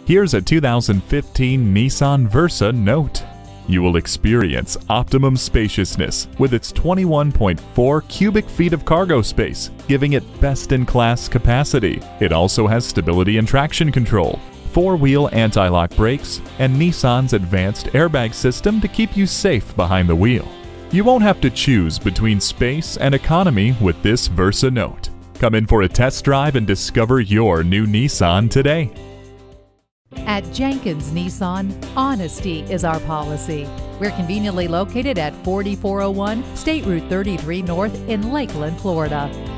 Here's a 2015 Nissan Versa Note. You will experience optimum spaciousness with its 21.4 cubic feet of cargo space, giving it best-in-class capacity. It also has stability and traction control, four-wheel anti-lock brakes, and Nissan's advanced airbag system to keep you safe behind the wheel. You won't have to choose between space and economy with this Versa Note. Come in for a test drive and discover your new Nissan today. At Jenkins Nissan, honesty is our policy. We're conveniently located at 4401 State Route 33 North in Lakeland, Florida.